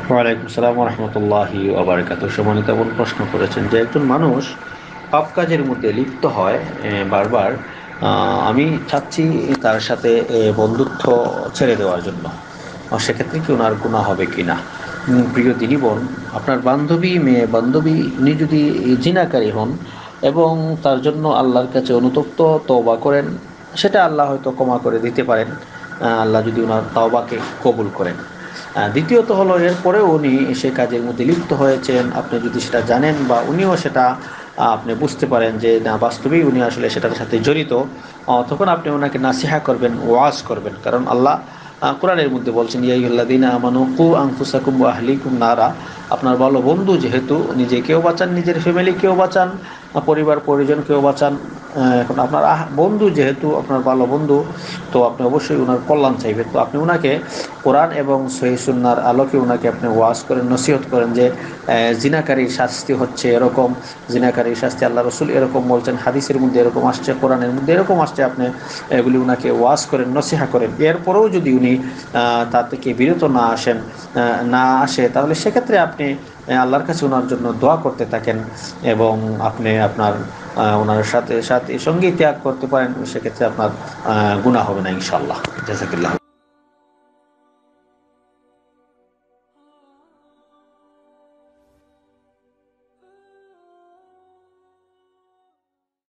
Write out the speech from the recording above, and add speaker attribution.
Speaker 1: ওয়ালাইকুম সালাম রহমতুল্লাহি ওয়া বারাকাতুহু। সম্মানিত এমন প্রশ্ন করেছেন যে একজন মানুষ পাপ কাজের মধ্যে লিপ্ত হয় বারবার। আমি চাচ্ছি তার সাথে বন্ধুত্ব ছেড়ে দেওয়ার জন্য। সেক্ষেত্রে কি ওনার গুনাহ হবে কিনা? প্রিয় দিনী বোন, আপনার বান্ধবী, মেয়ে বান্ধবী, উনি যদি জিনাকারী হন এবং তার জন্য আল্লাহর কাছে অনুতপ্ত তওবা করেন, সেটা আল্লাহ হয়তো ক্ষমা করে দিতে পারেন, আল্লাহ যদি ওনার তওবাকে কবুল করেন। দ্বিতীয়ত হলো, এরপরেও উনি সে কাজের মধ্যে লিপ্ত হয়েছেন, আপনি যদি সেটা জানেন বা উনিও সেটা আপনি বুঝতে পারেন যে না, বাস্তবেই উনি আসলে সেটার সাথে জড়িত, তখন আপনি ওনাকে নাসিহা করবেন, ওয়াজ করবেন। কারণ আল্লাহ কোরআনের মধ্যে বলছেন, ইয়া আইয়ুহাল্লাযীনা আমানু কু আনফুসাকুম ওয়া আহলিকুম নারা। আপনার ভালো বন্ধু যেহেতু, নিজেকেও বাঁচান, নিজের ফ্যামিলিকেও বাঁচান, পরিবার পরিজনকেও বাঁচান। এখন আপনার বন্ধু যেহেতু, আপনার ভালো বন্ধু, তো আপনি অবশ্যই ওনার কল্যাণ চাইবেন। তো আপনি ওনাকে কোরআন এবং সহিহ সুন্নাহর আলোকে ওনাকে আপনি ওয়াজ করেন, নসিহত করেন যে জিনাকারীর শাস্তি হচ্ছে এরকম, জিনাকারীর শাস্তি আল্লাহ রসুল এরকম বলছেন, হাদিসের মধ্যে এরকম আসছে, কোরআনের মধ্যে এরকম আসছে। আপনি এগুলি ওনাকে ওয়াজ করেন, নসিহা করেন। এরপরেও যদি উনি তার থেকে বিরত না আসে, তাহলে সেক্ষেত্রে আপনি আল্লাহর কাছে ওনার জন্য দোয়া করতে থাকেন এবং আপনি আপনার ওনার সাথে সাথে সঙ্গী ত্যাগ করতে পারেন। সেক্ষেত্রে আপনার গুনাহ হবে না ইনশাআল্লাহ। জাযাকাল্লাহ।